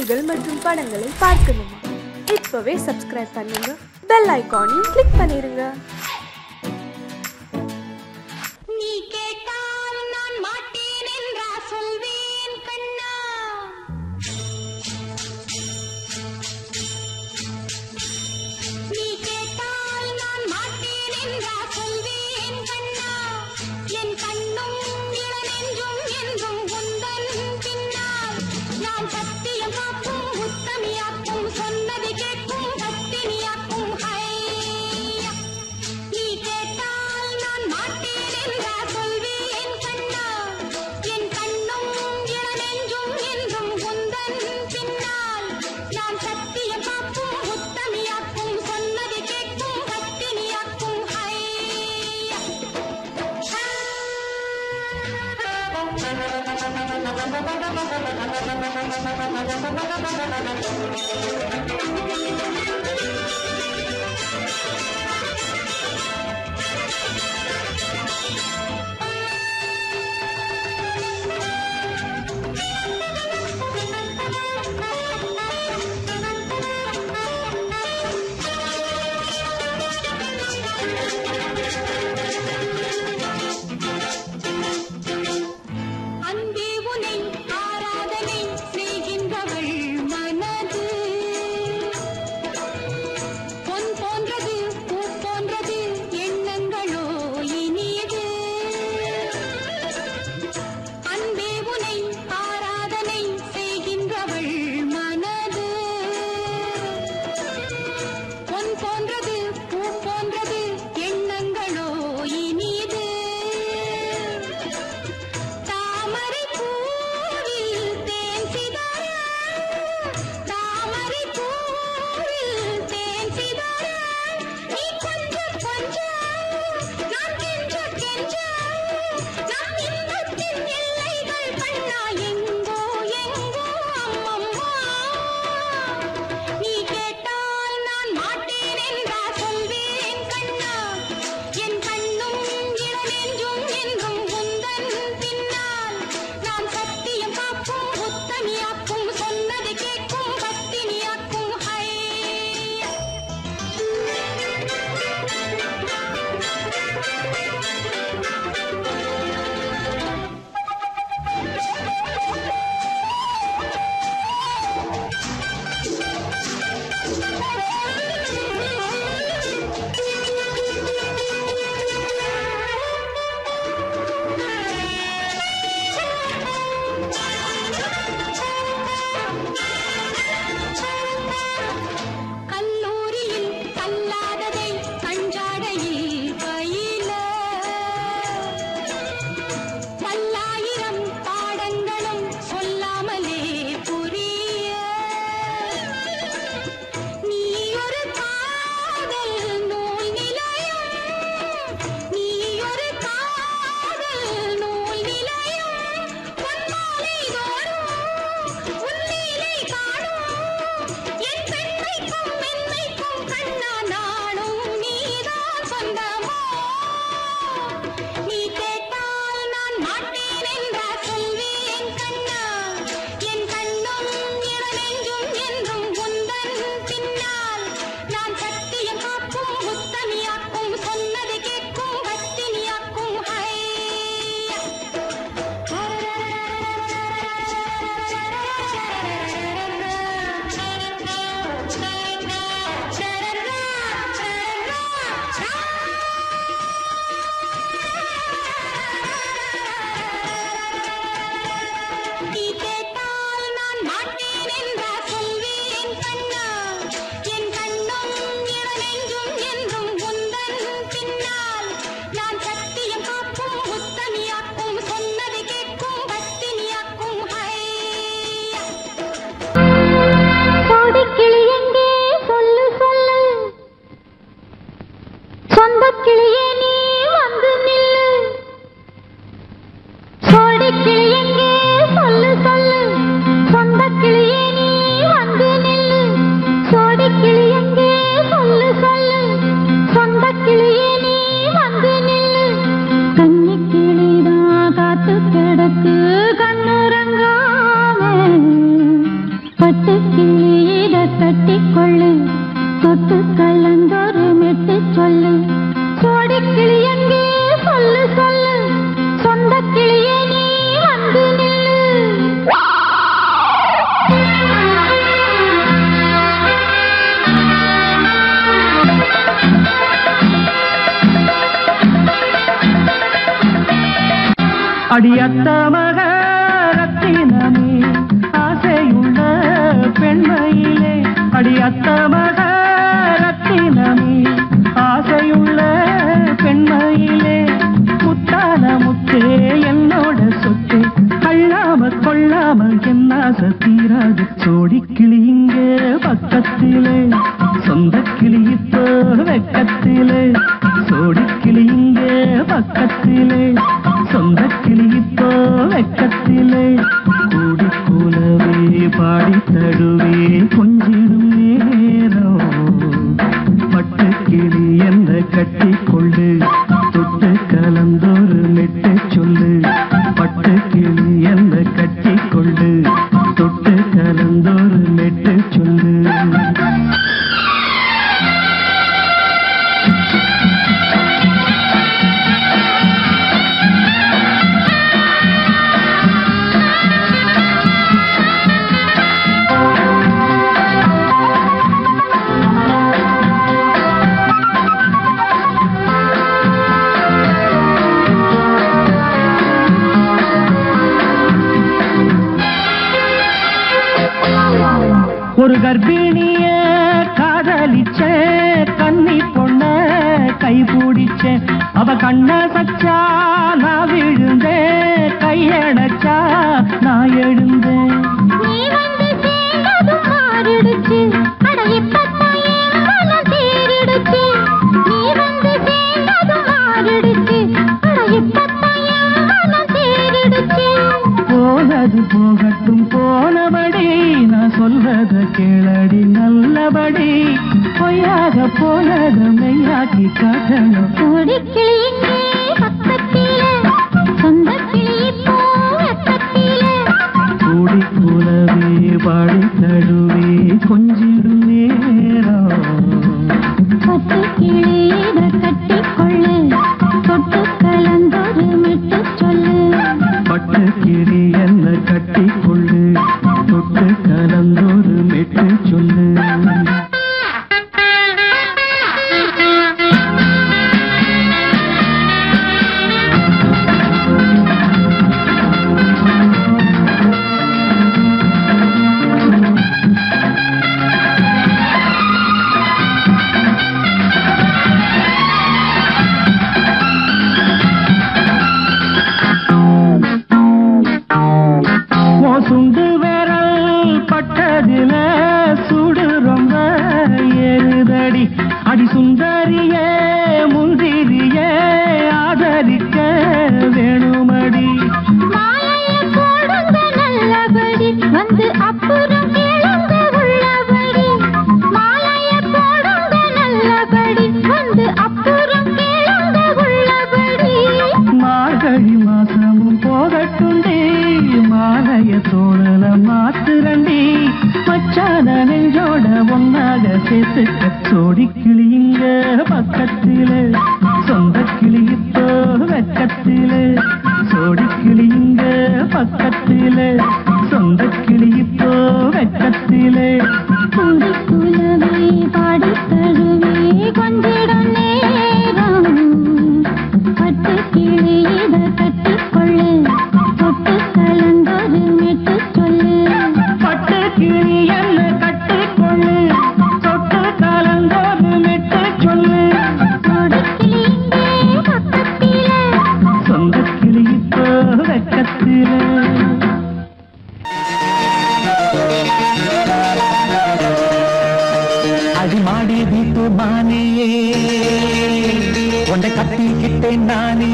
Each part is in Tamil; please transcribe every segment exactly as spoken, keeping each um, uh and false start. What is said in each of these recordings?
நிகழ்ச்சிகள் மற்றும் படங்களை பார்க்கணுமா? இப்பவே சப்ஸ்கிரைப் பண்ணுங்க, பெல் ஐகானையும் கிளிக் பண்ணிருங்க. நீ கேட்டால் நான் மாட்டேன் என்றா சொல்வேன் கண்ணா. நீ கேட்டால் நான் மாட்டேன் என்றா சொல்வேன் கண்ணா. என் கண்ணும் இளநெஞ்சும் என்றும் உந்தன் பின்னால். நான் சத்தியம் காக்கும் உத்தமியாக்கும் சொன்னது கேட்கும் பத்தினியாக்கும் ஹையா. நீ கேட்டால் நான் மாட்டேன் என்றா சொல்வேன் கண்ணா. என் கண்ணும் இளநெஞ்சும் என்றும் உந்தன் பின்னால். நான் சத்தியம் காக்கும் உத்தமியாக்கும் சொன்னது கேட்கும் பத்தினியாக்கும் ஹையா. அன்பே உனை ஆராதனை செய்கின்றவள் மனது பொன் போன்றது பூ போன்றது எண்ணங்களோ இனியது. அன்பே உனை ஆராதனை செய்கின்றவள் மனது பொன் போன்றது பூ போன்றது எண்ணங்களோ இனியது. தாமரை பூவில் தேன் சிதற, தாமரை பூவில் தேன் சிதற, நீ கொஞ்சம் கொஞ்சம் நான் கெஞ்ச கெஞ்ச, நம் இன்பத்தின் எல்லைகள் கண்ணா எங்கோ எங்கோ அம்மம்மா. நீ கேட்டால் நான் மாட்டேன் என்றா சொல்வேன் கண்ணா. என் கண்ணும் இளநெஞ்சும் என்றும் உந்தன் பின்னால். நான் சத்தியம் காக்கும் உத்தமியாக்கும் சொன்னது கேட்கும் பத்தினியாக்கும் ஹையா. கல்லூரியில் கல்லாததை கஞ்சாடையில் பயில, பல்லாயிரம் பாடங்களும் சொல்லாமலே புரிய. நீ ஒரு காதல் நூல் நிலையம், நீ ஒரு காதல் நூல் நிலையம். பொன்மாலை தோறும் உன்னிலை காணும், என் பெண்மைக்கும் மென்மைக்கும் கண்ணா நாளும் நீதான் சொந்தமோ. நீ கேட்டால் நான் மாட்டேன் என்றா சொல்வேன் கண்ணா. என் கண்ணும் இளநெஞ்சும் என்றும் உந்தன் பின்னால். நான் சத்தியம் காக்கும் உத்தமியாக்கும் சொன்னது கேட்கும் பத்தினியாக்கும் ஹையா. நீ கேட்டால் நான் மாட்டேன் என்றா சொல்வேன் கண்ணா. என் கண்ணும் இளநெஞ்சும் என்றும் உந்தன் பின்னால். நான் சத்தியம் காக்கும் உத்தமியாக்கும் சொன்னது கேட்கும் பத்தினியாக்கும் ஹையா. கோடிக்கிளி எங்கே சொல்லு சொல்லு, சொந்தக் கிளியே நீ வந்து நில்லு. கோடிக்கிளி எங்கே சொல்லு சொல்லு, சொந்தக் கிளியே நீ வந்து நில்லு. கோடிக்கிளி எங்கே சொல்லு சொல்லு, சொந்தக் கிளியே நீ வந்து நில்லு. கன்னிக் கிளிதான் காத்து கிடக்கு கண்ணுறங்காம, பட்டு அடியத்த மக ரத்தினமே ஆசையுள்ள பெண்மையிலே அடியத்த மக ரத்தினமே ஆசையுள்ள பெண்மையிலே முத்தான முத்தே என்னோட சொத்தே அள்ளாம கொள்ளாம என்ன சத்தீராது சோடி கிளி இங்க பக்கத்திலே சொந்த கிளி இப்போ வெக்கத்திலே சோடி கிளி இங்க பக்கத்திலே சொந்த கிளி இப்போ வெக்கத்திலே கூடி கூலவே பாடி தடுவே கொஞ்சிடும் நேரம் பட்டு கிளி என்ன கட்டி கொண்டு தொட்டு கலந்தோறு மெட்டு சொல்லு பட்டு கிளி என்ன கட்டி கொண்டு தொட்டு கலந்தோறு மெட்டு சொல்லு ஒரு கர்ப்பிணிய காதலிச்ச கன்னி பொண்ண கை பிடிச்ச அவ கண்ண சச்சா நான் விழுந்தேன் கையடைச்சா நான் எழுந்தேன் நீ வந்து சேர்ந்ததும் மாறிடுச்சு அட இப்பத்தான் என் மனம் தேறிடுச்சு நீ வந்து சேர்ந்ததும் மாறிடுச்சு அட இப்பத்தான் என் மனம் தேறிடுச்சு போனது போகட்டும் போனபடி நான் சொல்றத கேளடி நல்லபடி பொய்யாக போனது மெய்யாக்கி காட்டணும் சோடி கிளி இங்கே பக்கத்திலே சொந்த கிளி இப்போ வெக்கத்திலே கூடி கூலவே பாடி தடுவே கொஞ்சிடும் நேரம் பட்டு கிளி இத கட்டிக்கொள்ளு தொட்டு கலந்தொரு மெட்டு சொல்லு பட்டு கிளி என்ன கட்டி கொள்ளு தொட்டு கலந்தோறு மெட்டு சொல்லு சுண்டு விரல் பட்டதில சுடு ரொம்ப ஏறுதடி அடி சுந்தரியே முந்திரியே ஆதரிக்க வேணுமடி மாலைய போடுங்க நல்லபடி வந்து அப்புறம் கேளுங்க உள்ளபடி மாலைய போடுங்க நல்லபடி வந்து அப்புறம் கேளுங்க உள்ளபடி மார்கழி மாசமும் போகட்டுண்டி மாலைய தோழல மாத்துரண்டி மச்சான நெஞ்சோட ஒன்னாக சேர்த்துக்க சோடி கிளி இங்க பக்கத்திலே சொந்த கிளி இப்போ வெக்கத்திலே சோடி கிளி இங்க பக்கத்திலே சொந்த கிளி இப்போ வெக்கத்திலே கூடி குலவே பாடி தழுவே கொஞ்சிடம் நேரம் பட்டு கிளி இத கட்டிக்கொள்ளு தொட்டு கலந்தொரு மெட்டு சொல்லு பட்டு கிளி என்ன கட்டி கொள்ளு தொட்டு கலந்தோறு மெட்டு சொல்லு சோடி கிளி இங்கே பக்கத்திலே சொந்த கிளி இப்போ வெக்கத்திலே அடிமாடி வீட்டு மானியே உன்னை கட்டிக்கிட்டேன் நானே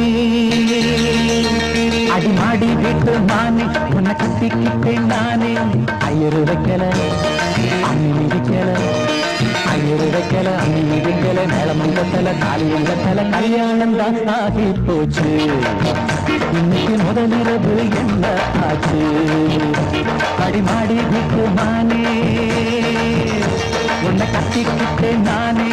அடிமாடி வீட்டு மானே உன்னை கட்டிக்கிட்டேன் நானே ஐயரு வைக்கல அம்மி மிதிக்கல ஐயரு வைக்கல அம்மி மிதிக்கல மேளமங்கத்தல தாலியங்கத்தல கல்யாணம் தான் ஆகி போச்சு இன்னைக்கு முதலிரவு என்ன ஆச்சு அடிமாடி வீட்டு மானே உன்னை கட்டிக்கிட்டேன் நானே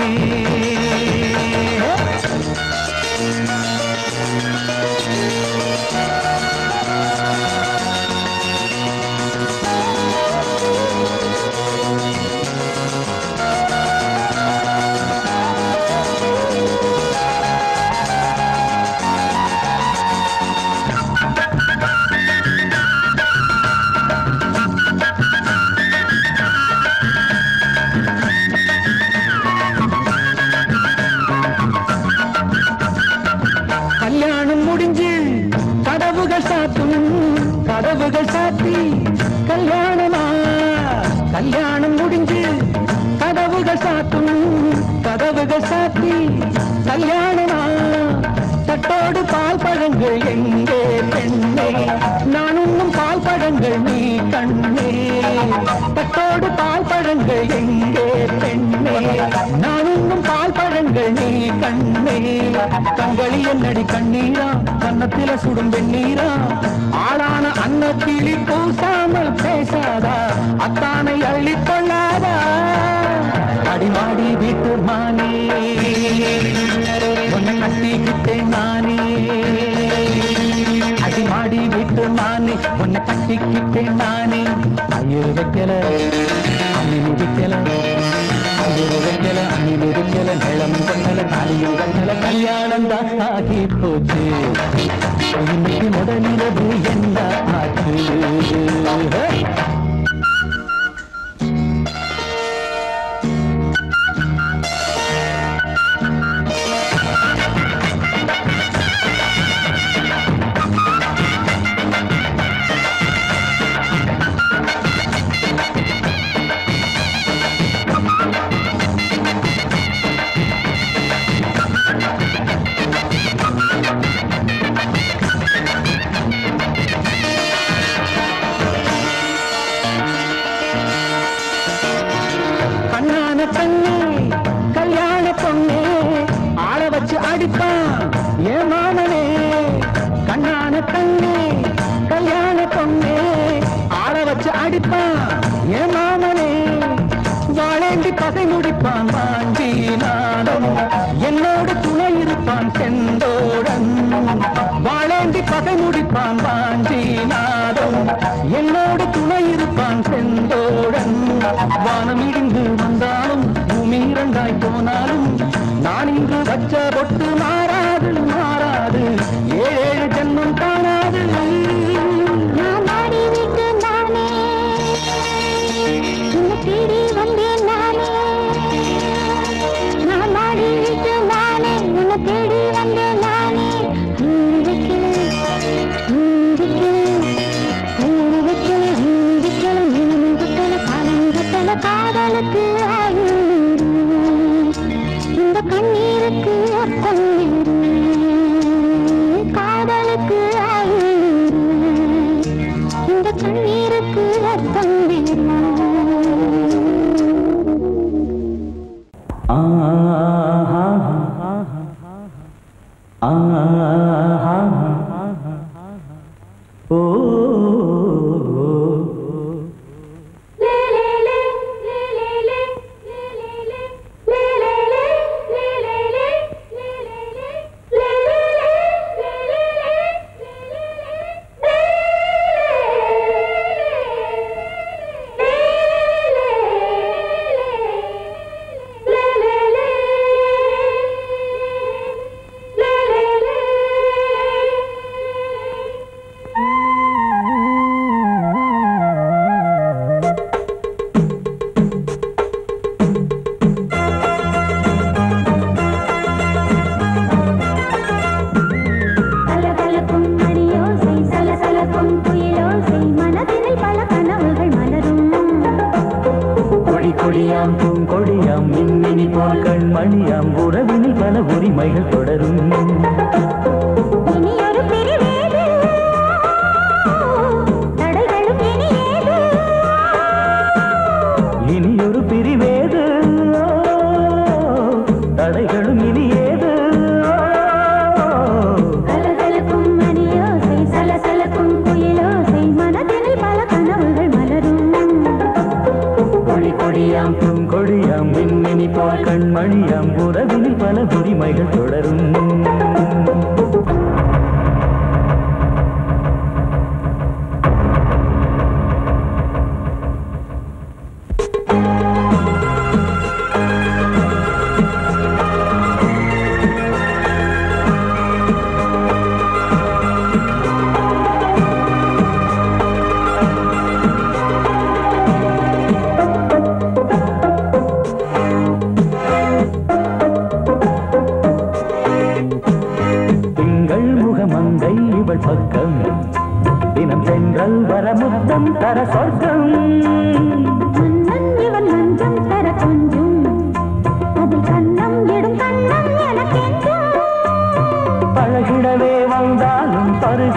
என்னோடு பால் பழங்கள் எங்கே பெண்ணே நான் இன்னும் பால் பழங்கள் நீ கண்ணே கண்களி என்னடி கண்ணீரா கன்னத்தில சுடும் வெண்ணீரா ஆளான அன்னத்திலி பூசாமல் பேசாதா அத்தானை அள்ளி கொள்ளாதா அடிமாடி வீட்டு மானே உன்னை கட்டிக்கிட்டேன் நானே அடிமாடி வீட்டு மானே உன்னை கட்டிக்கிட்டேன் நானே ஐயர் வைக்கல அம்மி மிதிக்கல ஐயர் வைக்கல அம்மி மிதிக்கல நிலம் கொண்டல தாலியும் கண்டல கல்யாணம் தான் ஆகி போச்சு இன்னைக்கு முதலிரவு என்ன ஆச்சு பகை முடிப்பான் வாஞ்சி நாடம் என்னோடு துணை இருப்பான் செந்தோடன் வாழேந்தி பகை முடிப்பான் வாஞ்சி நாடம் என்னோடு துணை இருப்பான் செந்தோடன் வானம் இடிந்து வந்தாலும் பூமி இரண்டாய் போனாலும் நான் இங்கு வச்ச பொட்டு மாறாது மாறாது ஏழு ஜென்மம் காணாது காதலுக்கு இந்த கண்ணீருக்கு அர்த்தம் காதலுக்கு இந்த கண்ணீருக்கு அர்த்தம்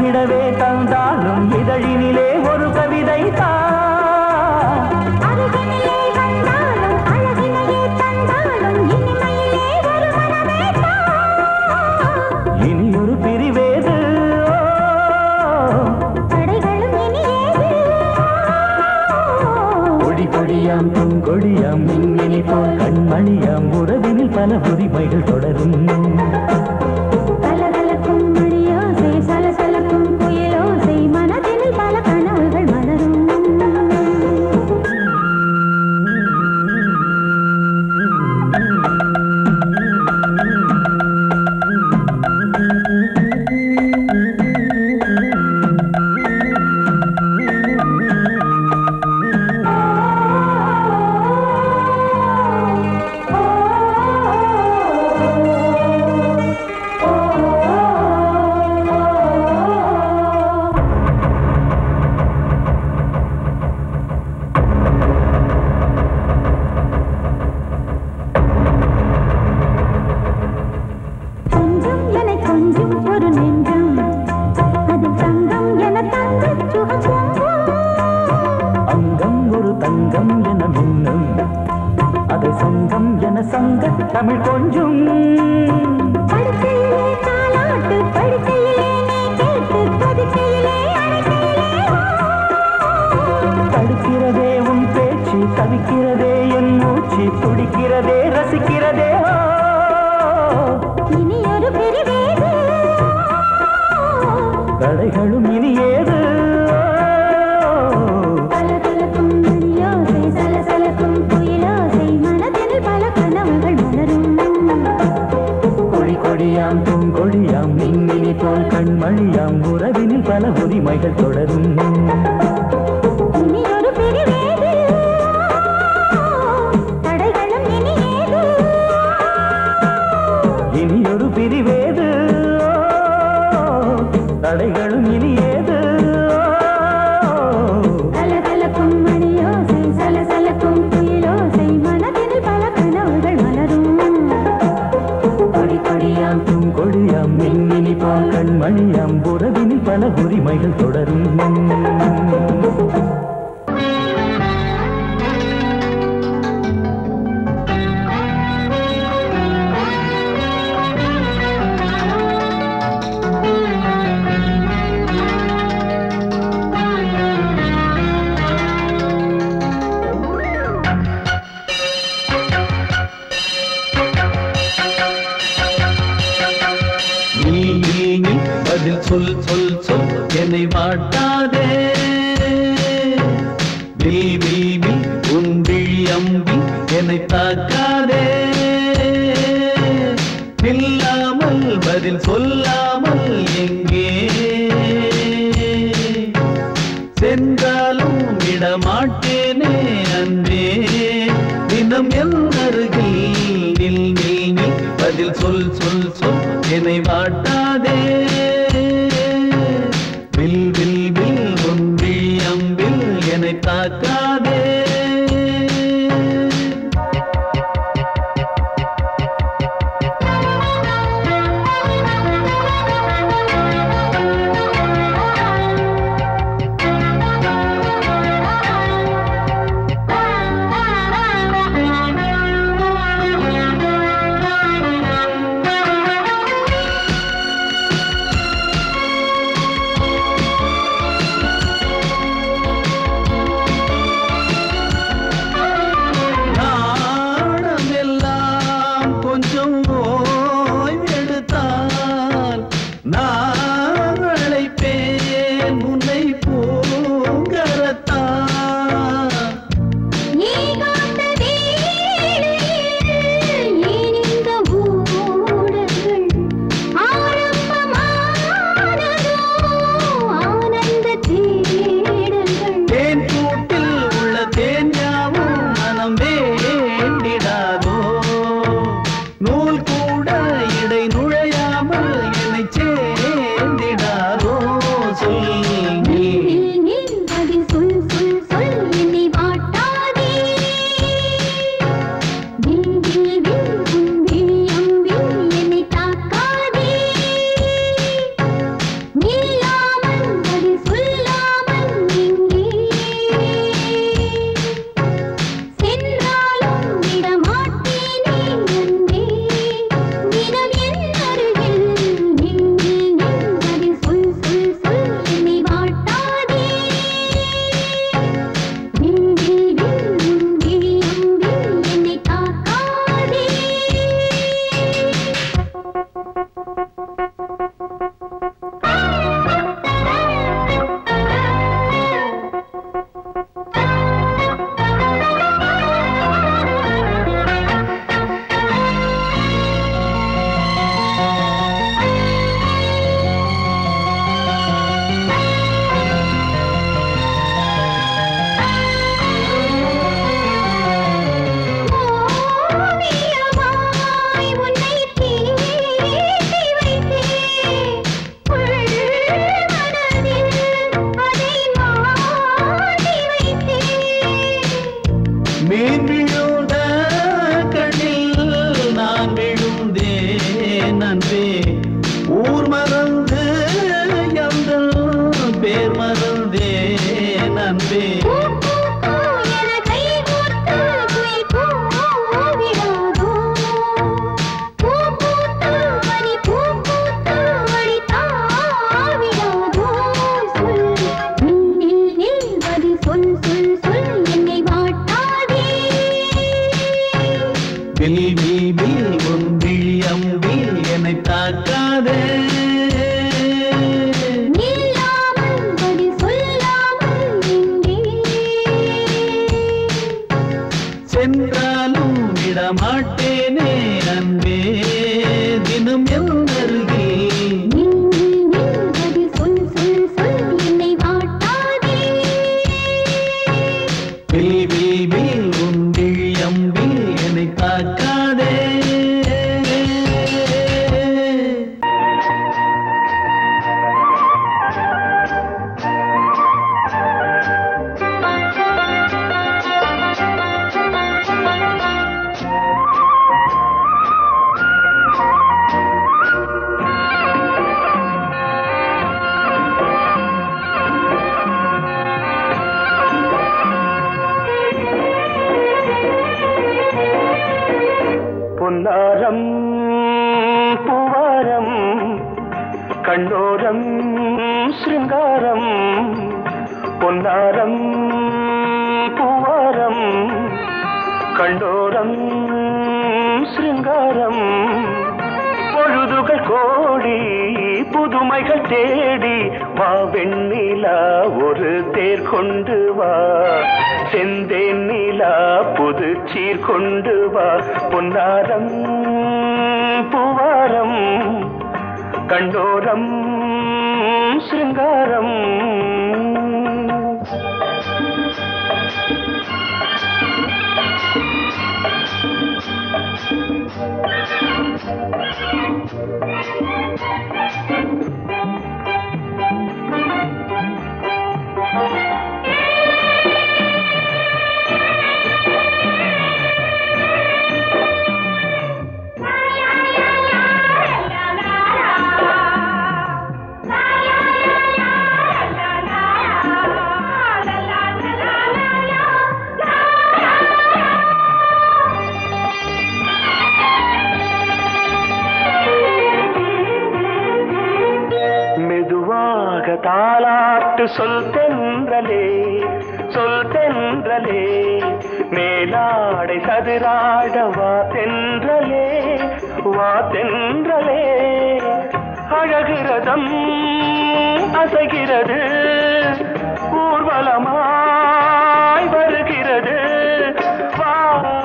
தந்தாலும் இதழினிலே ஒரு கவிதை தான் கொடி கொடியாம் பூங்கொடியாம் மின்மினி போல் கண்மணியாம் உறவினில் பல உரிமைகள் தொடரும் கலகலக்கும் மணியோசை சலசலக்கும் குயிலோசை மனதினில் பல கனவுகள் மலரும் தமிழ் கொஞ்சம் படுக்கையிலே தாலாட்டு படுக்கையிலே நீ கேட்டு கொதிக்கையிலே தடுக்கிறதே உன் பேச்சு தவிக்கிறதே என் மூச்சு துடிக்கிறதே ரசிக்கிறதே இனி ஒரு பிரிவேது தடைகளும் இனி ஏது கலகலக்கும் மணியோசை சலசலக்கும் குயிலோசை மனதில் பல கனவுகள் மலரும் கொடி கொடியாம் பூங்கொடியாம் மின்மினி போல் கண்மணியாம் உறவினில் பல உரிமைகள் தொடரும் இனி ஒரு பிரிவேது தடைகளும் இனி ஏது இனி ஒரு பிரிவேது தடைகளும் இனி ஏது கலகலக்கும் மணியோசை சலசலக்கும் குயிலோசை மனதில் பல கனவுகள் மலரும் கொடி கொடியாம் பூங்கொடியாம் மின்மினி போல் கண்மணியாம் உறவினில் பல உரிமைகள் தொடரும் பதில் சொல் சொல் சொல் என்னை வாட்டாதே வில் வில் வில் உன் விழி அம்பி என்னை தாக்காதே இல்லாமல் பதில் சொல்லாமல் எங்கே சென்றாலும் விடமாட்டேனே அன்பே தினம் என் அருகில் நில் நில் நில் பதில் சொல் சொல் சொல் என்னை வாட்டாதே வில் வில் வில் உன் விழி அம்பில் என்னை தாக்காதே நீ விழுந்த கண்ணில் நான் விழுந்தேன் அன்பே ஊர் மறந்து எங்கள் பேர் மறந்தேன் அன்பே சென்றாலும் விடமாட்டேனே அன்பே தினம் எந்தருகே வில் வில் வில் உன் விழியம்பில் என்னை தாக்காதே பொன்னாரம் பூவாரம் கண்ணோரம் சிருங்காரம் பொன்னாரம் பூவாரம் கண்ணோரம் சிருங்காரம் பொழுதுகள் கோடி புதுமைகள் தேடி வா வெண்ணிலா ஒரு தேர் கொண்டு வா செந்தேன் நிலா புது சீர் கொண்டு வா பொன்னாரம் பூவாரம் கண்டோரம் சிருங்காரம் தாலாட்டு சொல் தென்றலே சொல் தென்றலே மேலாடை சதுராட வா தென்றலே வா தென்றலே அழகிறதம் அசைகிறது ஊர்வலமாய் வருகிறது வா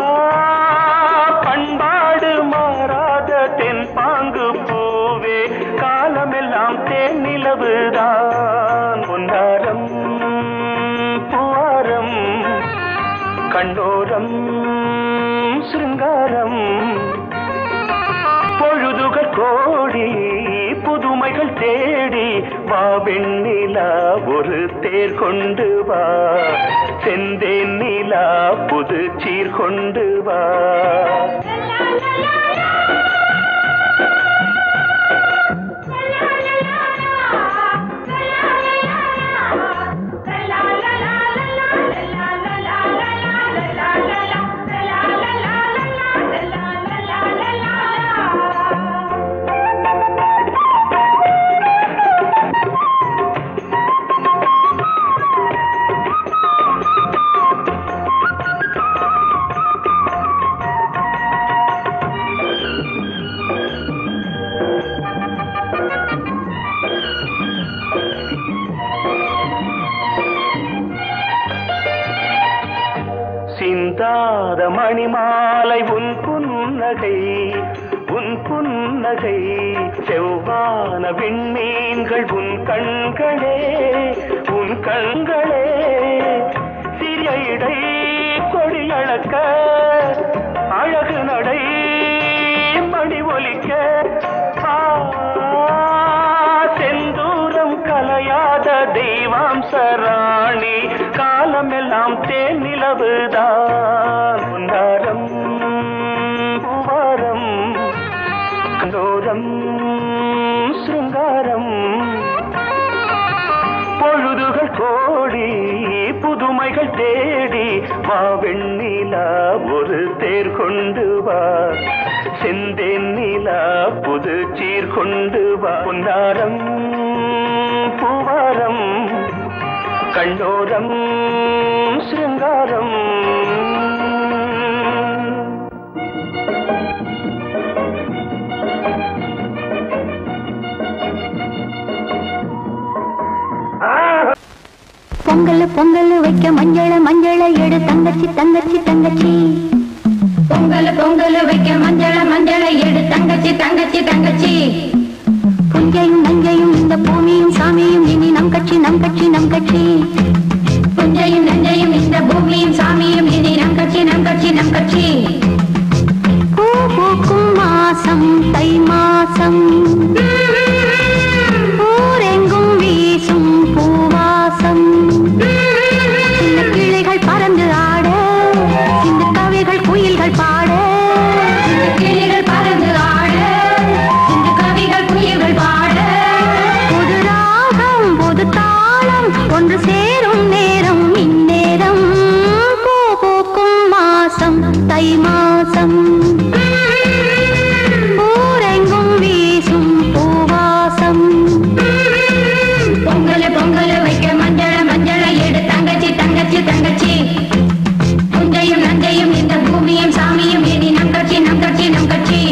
பண்பாடு மாறாத தென் பாங்கு பூவே காலமெல்லாம் தேன் நிலவுதான் பொன்னாரம் பூவாரம் கண்டோரம் சிருங்காரம் பொழுதுகள் கோடி புதுமைகள் தேடி வா வெண்ணிலா ஒரு தேர் கொண்டு வா செந்தேன் நிலா புது சீர் கொண்டு வா சிந்தாத மணிமாலை உன் புன்னகை உன் புன்னகை செவ்வான விண்மீன்கள் உன் கண்களே உன் கண்களே சிறிய இடை கொடியளக்க அழகு நடை மணி ஒலிக்க செந்தூரம் கலையாத தெய்வாம்சராணி காலமெல்லாம் தேன் நிலவுதான் நிலா ஒரு தேர் கொண்டு வா, செந்தேன் நிலா புது சீர் கொண்டு வா. பொன்னாரம் பூவாரம் கண்ணோரம் சிருங்காரம். பொங்கல் பொங்கல் வைக்க மஞ்சள மஞ்சள எடு தங்கச்சி தங்கச்சி தங்கச்சி. பொங்கல் பொங்கல் வைக்க மஞ்சள மஞ்சள எடு தங்கச்சி தங்கச்சி தங்கச்சி. புஞ்சையும் நஞ்சையும் இந்த பூமியும் சாமியும் இனி நம் கட்சி நம் கட்சி நம் கட்சி. புஞ்சையும் நஞ்சையும் இந்த பூமியும் சாமியும் இனி நம் கட்சி நம் கட்சி நம் கட்சி. பூ பூக்கும் மாசம் தை மாசம், ஊரெங்கும் வீசும் பூவாசம். சின்ன கிளைகள் பறந்து ஆட, சின்ன கவிகள் குயில்கள் பாட. சின்ன கிளைகள் பறந்து ஆட, சின்ன கவிகள் குயில்கள் பாட. புது ராகம் புது தாளம் ஒன்று சேரும் நேரம் இந்நேரம். பூ பூக்கும் மாசம் தை மாசம், ஊரெங்கும் வீசும் பூவாசம். பொங்கல் பொங்கல் வைக்க மஞ்சள மஞ்சள எடு தங்கச்சி தங்கச்சி தங்கச்சி. புஞ்சையும் நஞ்சையும் இந்த பூமியும் சாமியும் இனி நம் கட்சி நம் கட்சி நம் கட்சி.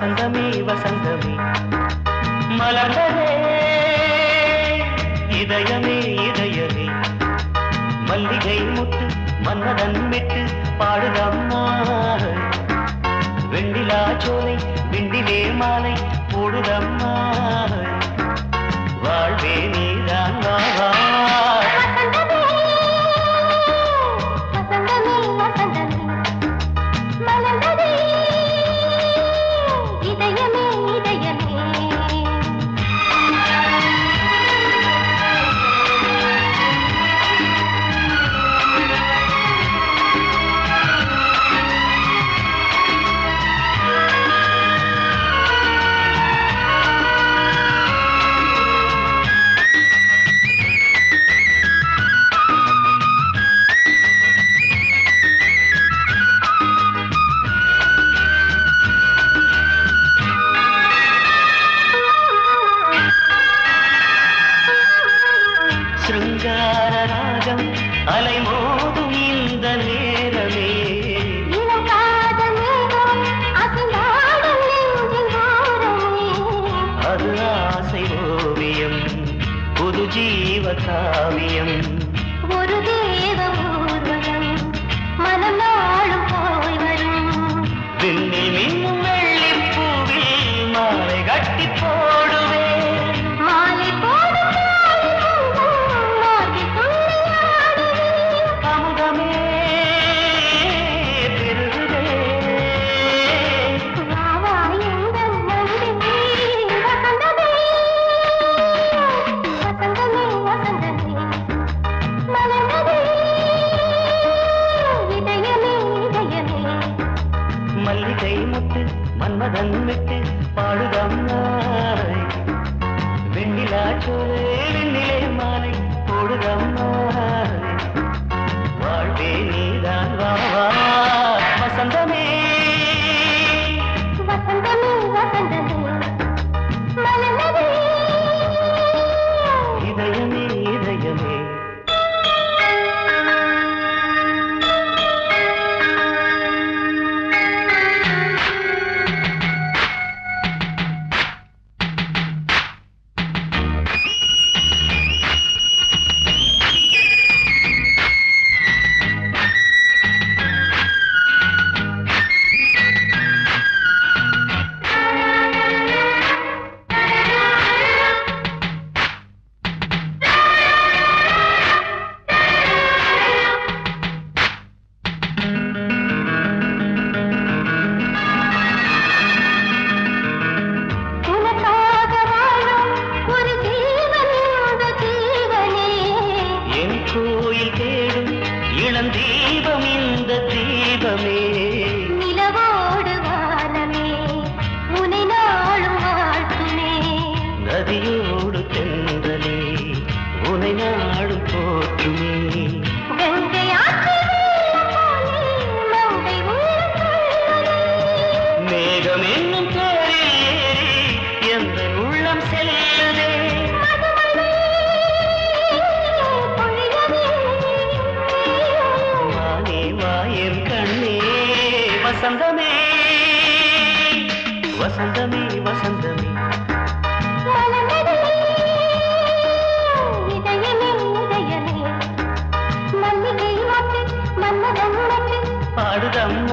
வசந்தமே வசந்தமே மலர்ந்ததே இதயமே இதயமே மல்லிகை முத்து மன்னதன் விட்டு பாடுதம்மா வெண்ணிலா சோலை விண்டிலே மாலை போடுதம்மா வாழ்வே நீதான் வா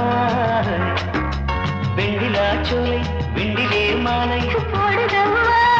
வெண்ணிலா சோலை விண்டிலே மாலை போடுதம்மா